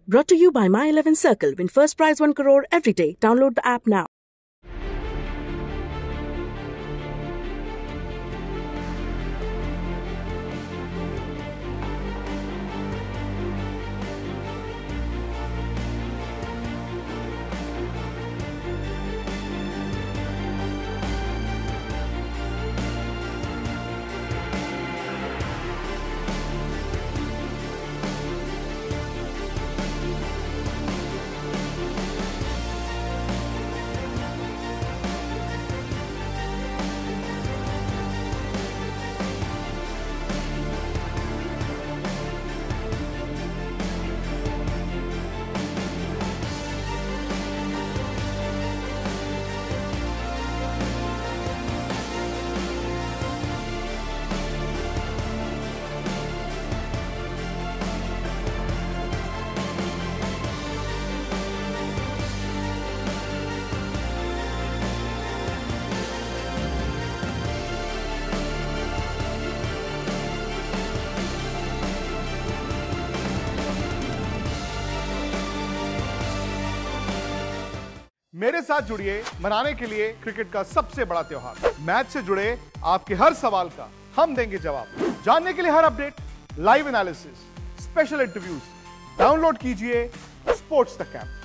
Brought to you by My 11 Circle. Win first prize 1 crore every day. Download the app now. मेरे साथ जुड़िए मनाने के लिए क्रिकेट का सबसे बड़ा त्योहार। मैच से जुड़े आपके हर सवाल का हम देंगे जवाब। जानने के लिए हर update, live analysis, special interviews, download कीजिए स्पोर्ट्स तक ऐप।